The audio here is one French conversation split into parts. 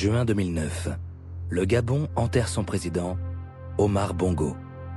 Juin 2009, le Gabon enterre son président, Omar Bongo.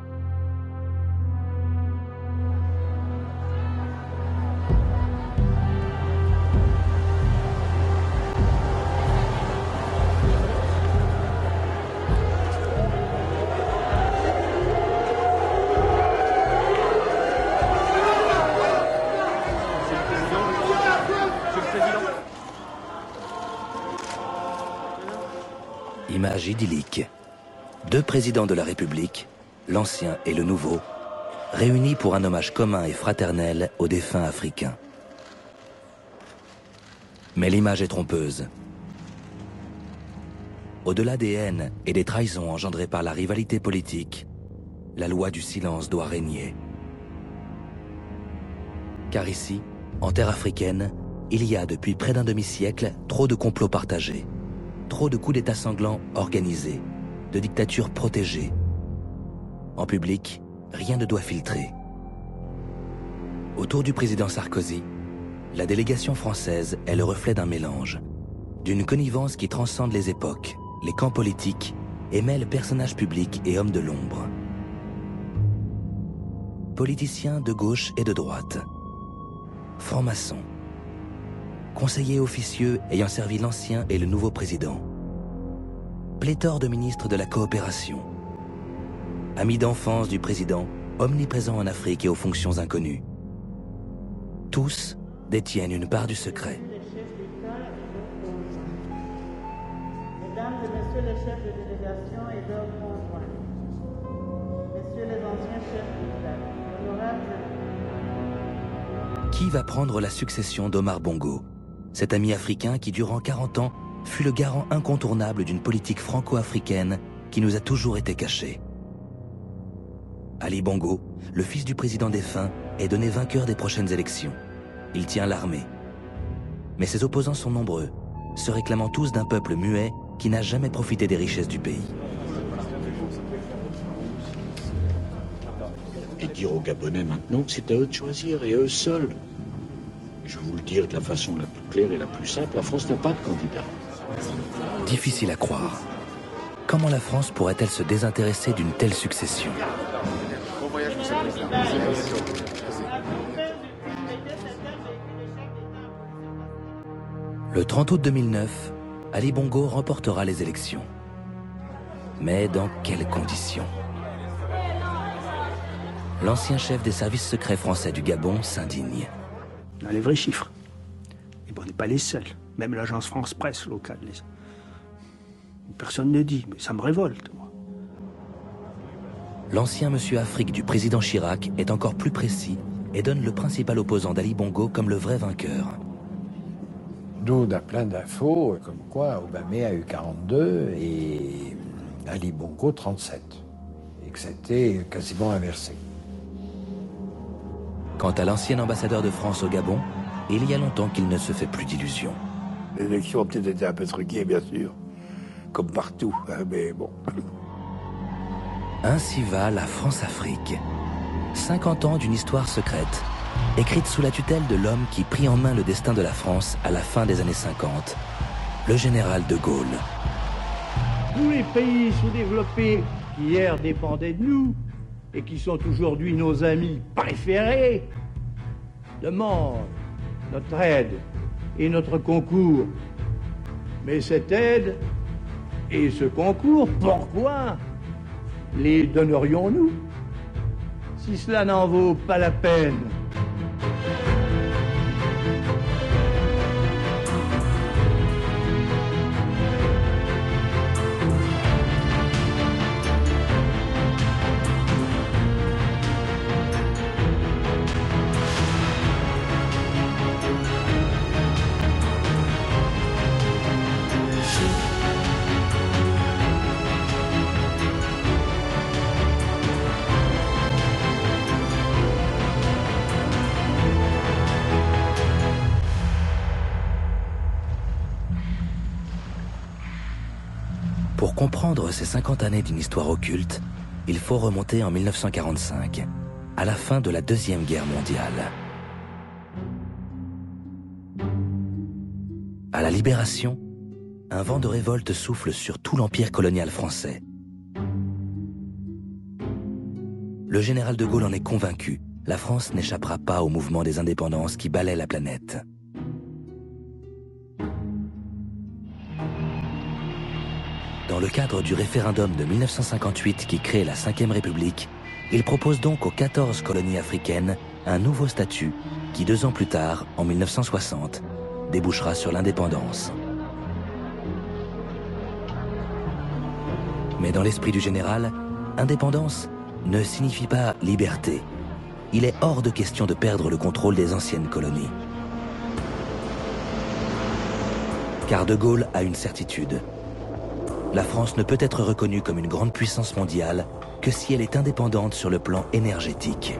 Image idyllique. Deux présidents de la République, l'ancien et le nouveau, réunis pour un hommage commun et fraternel aux défunts africains. Mais l'image est trompeuse. Au-delà des haines et des trahisons engendrées par la rivalité politique, la loi du silence doit régner. Car ici, en terre africaine, il y a depuis près d'un demi-siècle trop de complots partagés. Trop de coups d'état sanglants organisés, de dictatures protégées. En public, rien ne doit filtrer. Autour du président Sarkozy, la délégation française est le reflet d'un mélange, d'une connivence qui transcende les époques, les camps politiques et mêle personnages publics et hommes de l'ombre. Politiciens de gauche et de droite, francs-maçons, conseillers officieux ayant servi l'ancien et le nouveau président. Pléthore de ministres de la coopération. Amis d'enfance du président, omniprésents en Afrique et aux fonctions inconnues. Tous détiennent une part du secret. Mesdames et messieurs les chefs de délégation et leurs conjoints, messieurs les anciens chefs d'État, honorables. Qui va prendre la succession d'Omar Bongo? Cet ami africain qui, durant 40 ans, fut le garant incontournable d'une politique franco-africaine qui nous a toujours été cachée. Ali Bongo, le fils du président défunt, est donné vainqueur des prochaines élections. Il tient l'armée. Mais ses opposants sont nombreux, se réclamant tous d'un peuple muet qui n'a jamais profité des richesses du pays. Et dire aux Gabonais maintenant que c'est à eux de choisir et à eux seuls. Je vais vous le dire de la façon la plus claire et la plus simple, la France n'a pas de candidat. Difficile à croire. Comment la France pourrait-elle se désintéresser d'une telle succession? Le 30 août 2009, Ali Bongo remportera les élections. Mais dans quelles conditions? L'ancien chef des services secrets français du Gabon s'indigne. On a les vrais chiffres. Et bon, on n'est pas les seuls. Même l'agence France-Presse locale. Personne ne dit, mais ça me révolte, moi. L'ancien monsieur Afrique du président Chirac est encore plus précis et donne le principal opposant d'Ali Bongo comme le vrai vainqueur. D'où on a plein d'infos, comme quoi Obamé a eu 42 et Ali Bongo 37. Et que c'était quasiment inversé. Quant à l'ancien ambassadeur de France au Gabon, il y a longtemps qu'il ne se fait plus d'illusions. L'élection a peut-être été un peu truquée, bien sûr, comme partout, hein, mais bon. Ainsi va la France-Afrique. 50 ans d'une histoire secrète, écrite sous la tutelle de l'homme qui prit en main le destin de la France à la fin des années 50, le général de Gaulle. Tous les pays sous-développés qui hier dépendaient de nous, et qui sont aujourd'hui nos amis préférés, demandent notre aide et notre concours. Mais cette aide et ce concours, pourquoi les donnerions-nous si cela n'en vaut pas la peine? Pour comprendre ces 50 années d'une histoire occulte, il faut remonter en 1945, à la fin de la Deuxième Guerre mondiale. À la Libération, un vent de révolte souffle sur tout l'empire colonial français. Le général de Gaulle en est convaincu. La France n'échappera pas au mouvement des indépendances qui balaie la planète. Dans le cadre du référendum de 1958 qui crée la Ve République, il propose donc aux 14 colonies africaines un nouveau statut qui, 2 ans plus tard, en 1960, débouchera sur l'indépendance. Mais dans l'esprit du général, indépendance ne signifie pas liberté. Il est hors de question de perdre le contrôle des anciennes colonies. Car de Gaulle a une certitude. La France ne peut être reconnue comme une grande puissance mondiale que si elle est indépendante sur le plan énergétique.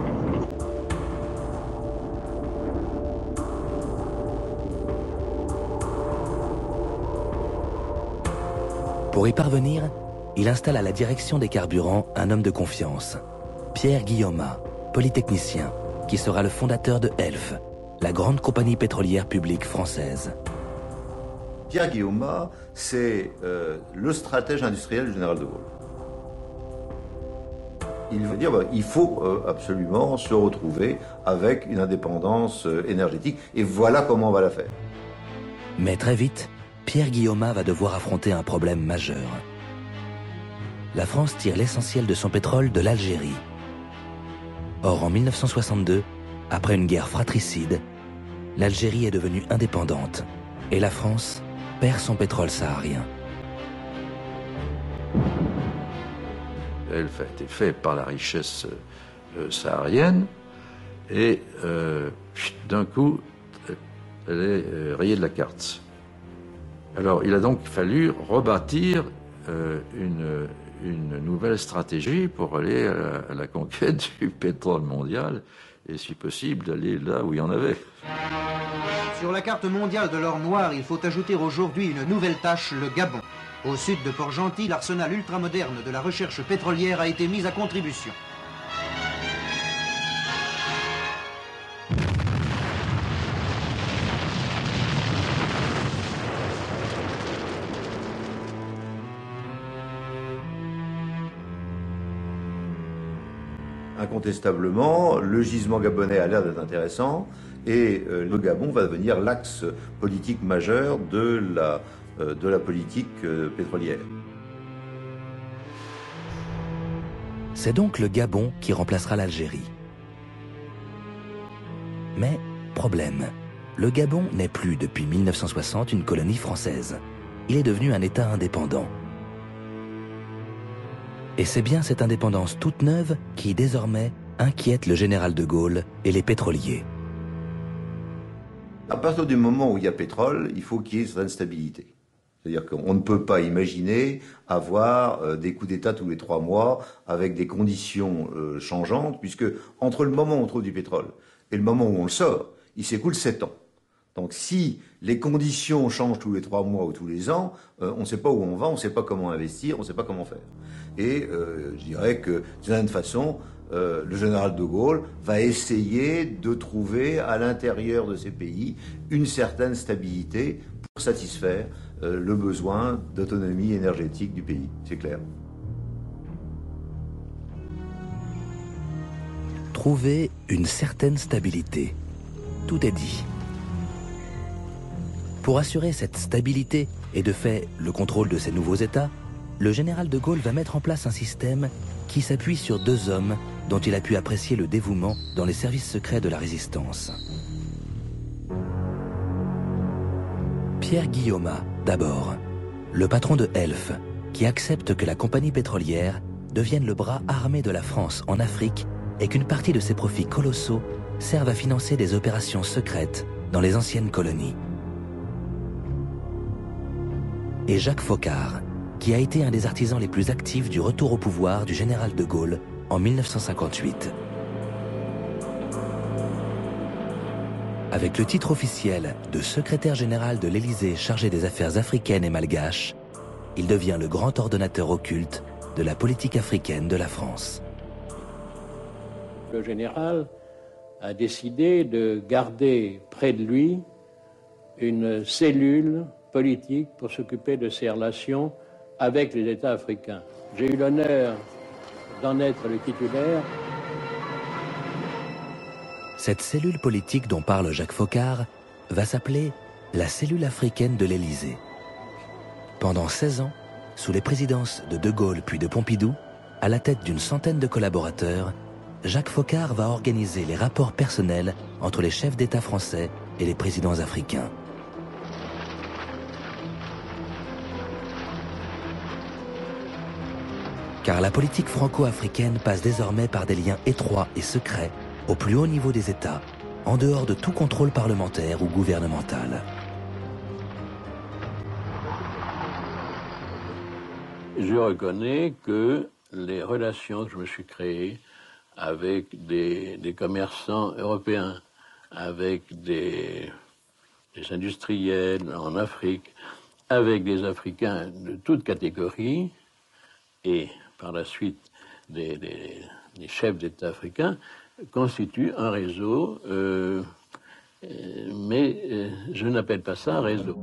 Pour y parvenir, il installe à la direction des carburants un homme de confiance, Pierre Guillaumat, polytechnicien, qui sera le fondateur de Elf, la grande compagnie pétrolière publique française. Pierre Guillaumat, c'est le stratège industriel du général de Gaulle. Il veut dire il faut absolument se retrouver avec une indépendance énergétique, et voilà comment on va la faire. Mais très vite, Pierre Guillaumat va devoir affronter un problème majeur. La France tire l'essentiel de son pétrole de l'Algérie. Or, en 1962, après une guerre fratricide, l'Algérie est devenue indépendante et la France perd son pétrole saharien. Elle a été faite par la richesse saharienne et d'un coup, elle est rayée de la carte. Alors, il a donc fallu rebâtir une nouvelle stratégie pour aller à la conquête du pétrole mondial et, si possible, d'aller là où il y en avait. Sur la carte mondiale de l'or noir, il faut ajouter aujourd'hui une nouvelle tâche, le Gabon. Au sud de Port-Gentil, l'arsenal ultramoderne de la recherche pétrolière a été mis à contribution. Incontestablement, le gisement gabonais a l'air d'être intéressant et le Gabon va devenir l'axe politique majeur de la politique pétrolière. C'est donc le Gabon qui remplacera l'Algérie. Mais, problème, le Gabon n'est plus depuis 1960 une colonie française. Il est devenu un État indépendant. Et c'est bien cette indépendance toute neuve qui, désormais, inquiète le général de Gaulle et les pétroliers. À partir du moment où il y a pétrole, il faut qu'il y ait une certaine stabilité. C'est-à-dire qu'on ne peut pas imaginer avoir des coups d'État tous les 3 mois avec des conditions changeantes, puisque entre le moment où on trouve du pétrole et le moment où on le sort, il s'écoule 7 ans. Donc si les conditions changent tous les 3 mois ou tous les ans, on ne sait pas où on va, on ne sait pas comment investir, on ne sait pas comment faire. Et je dirais que, d'une certaine façon, le général de Gaulle va essayer de trouver à l'intérieur de ces pays une certaine stabilité pour satisfaire le besoin d'autonomie énergétique du pays, c'est clair. Trouver une certaine stabilité. Tout est dit. Pour assurer cette stabilité et de fait le contrôle de ces nouveaux États, le général de Gaulle va mettre en place un système qui s'appuie sur 2 hommes dont il a pu apprécier le dévouement dans les services secrets de la Résistance. Pierre Guillaumat, d'abord, le patron de Elf, qui accepte que la compagnie pétrolière devienne le bras armé de la France en Afrique et qu'une partie de ses profits colossaux servent à financer des opérations secrètes dans les anciennes colonies. Et Jacques Foccart, qui a été un des artisans les plus actifs du retour au pouvoir du général de Gaulle en 1958. Avec le titre officiel de secrétaire général de l'Élysée chargé des affaires africaines et malgaches, il devient le grand ordonnateur occulte de la politique africaine de la France. Le général a décidé de garder près de lui une cellule politique pour s'occuper de ses relations avec les États africains. J'ai eu l'honneur d'en être le titulaire. Cette cellule politique dont parle Jacques Foccart va s'appeler la cellule africaine de l'Élysée. Pendant 16 ans, sous les présidences de De Gaulle puis de Pompidou, à la tête d'une centaine de collaborateurs, Jacques Foccart va organiser les rapports personnels entre les chefs d'État français et les présidents africains. Car la politique franco-africaine passe désormais par des liens étroits et secrets au plus haut niveau des États, en dehors de tout contrôle parlementaire ou gouvernemental. Je reconnais que les relations que je me suis créées avec des commerçants européens, avec des industriels en Afrique, avec des Africains de toutes catégories, et par la suite des chefs d'État africains, constituent un réseau, mais je n'appelle pas ça un réseau.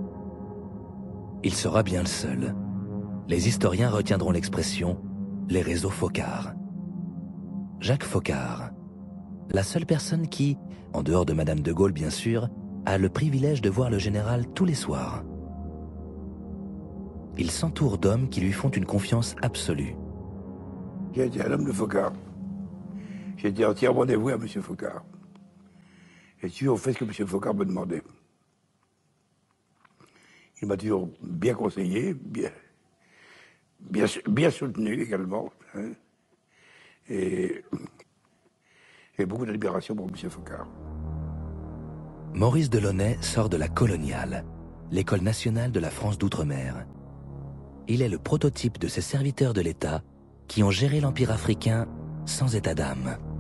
Il sera bien le seul. Les historiens retiendront l'expression « les réseaux Foccart ». Jacques Foccart, la seule personne qui, en dehors de Madame de Gaulle bien sûr, a le privilège de voir le général tous les soirs. Il s'entoure d'hommes qui lui font une confiance absolue. J'ai été un homme de Foccart. J'ai été entièrement dévoué à M. Foccart. J'ai toujours fait ce que M. Foccart me demandait. Il m'a toujours bien conseillé, bien soutenu également. Hein. Et j'ai beaucoup d'admiration pour M. Foccart. Maurice Delaunay sort de la Coloniale, l'école nationale de la France d'outre-mer. Il est le prototype de ces serviteurs de l'État qui ont géré l'Empire africain sans état d'âme.